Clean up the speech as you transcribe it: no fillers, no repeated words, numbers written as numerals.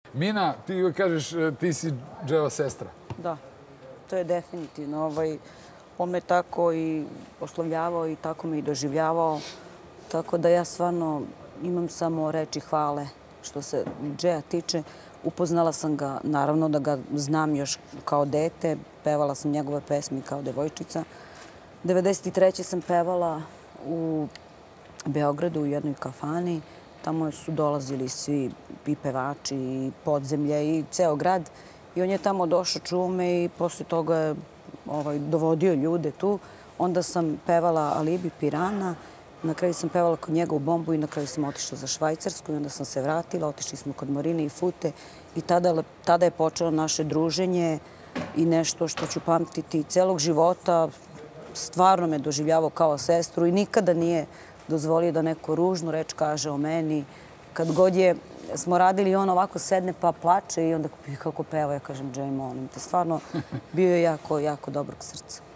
Mina, ti joj kažeš ti si Dževa sestra. Da, to je definitivno. On me tako i oslovljavao i tako me i doživljavao. Tako da ja stvarno imam samo reči hvale što se Džeja tiče. Upoznala sam ga, naravno da ga znam još kao dete. Pevala sam njegove pesmi kao devojčica. 1993. sam pevala u Beogradu u jednoj kafani. Tamo su dolazili svi i pevači i podzemlje i ceo grad. I on je tamo došao, čuo me i posle toga je dovodio ljude tu. Onda sam pevala Alibi Pirana. Na kraju sam pevala kod njega u Bombu i na kraju sam otišla za Švajcarsku i onda sam se vratila. Otišli smo kod Morine i Fute i tada je počelo naše druženje i nešto što ću pamtiti celog života. Stvarno me doživljavao kao sestru i nikada nije dozvolio da neko ružnu reč kaže o meni. Kad god smo radili, on ovako sedne pa plače i onda kako peva, ja kažem, Džej, molim te. Stvarno bio je jako, jako dobrog srca.